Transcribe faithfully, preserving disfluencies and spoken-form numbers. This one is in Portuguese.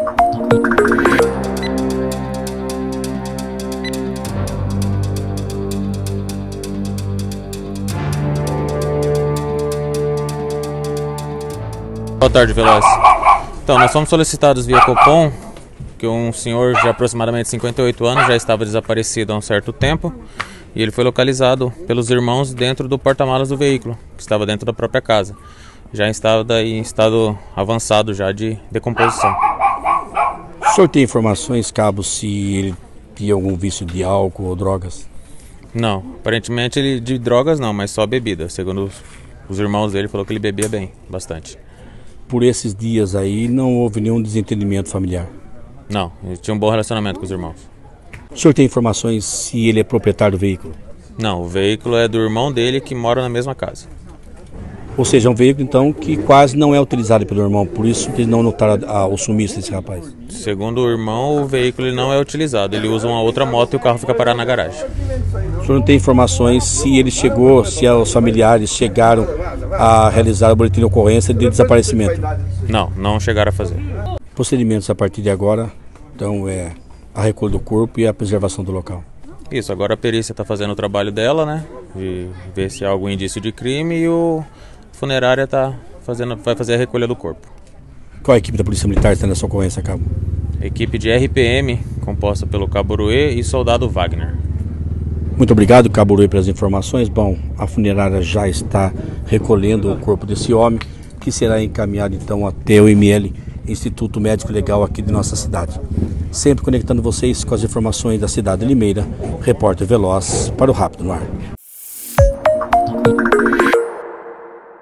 Boa tarde, Veloz. Então, nós fomos solicitados via Copom que um senhor de aproximadamente cinquenta e oito anos já estava desaparecido há um certo tempo e ele foi localizado pelos irmãos dentro do porta-malas do veículo, que estava dentro da própria casa. Já estava em estado avançado já de decomposição. O senhor tem informações, Cabo, se ele tinha algum vício de álcool ou drogas? Não, aparentemente ele de drogas não, mas só bebida. Segundo os, os irmãos dele, falou que ele bebia bem, bastante. Por esses dias aí não houve nenhum desentendimento familiar? Não, ele tinha um bom relacionamento com os irmãos. O senhor tem informações se ele é proprietário do veículo? Não, o veículo é do irmão dele que mora na mesma casa. Ou seja, é um veículo então que quase não é utilizado pelo irmão, por isso que eles não notaram a, o sumiço desse rapaz. Segundo o irmão, o veículo ele não é utilizado, ele usa uma outra moto e o carro fica parado na garagem. O senhor não tem informações se ele chegou, se os familiares chegaram a realizar o boletim de ocorrência de desaparecimento? Não, não chegaram a fazer. Procedimentos a partir de agora, então é a recolha do corpo e a preservação do local. Isso, agora a perícia está fazendo o trabalho dela, né, de ver se há algum indício de crime e o funerária tá fazendo, vai fazer a recolha do corpo. Qual a equipe da Polícia Militar está nessa ocorrência, Cabo? Equipe de R P M, composta pelo Cabo Uruê e soldado Wagner. Muito obrigado, Cabo Uruê, pelas informações. Bom, a funerária já está recolhendo o corpo desse homem, que será encaminhado então até o M L, Instituto Médico Legal aqui de nossa cidade. Sempre conectando vocês com as informações da cidade de Limeira, repórter Veloz para o Rápido no Ar.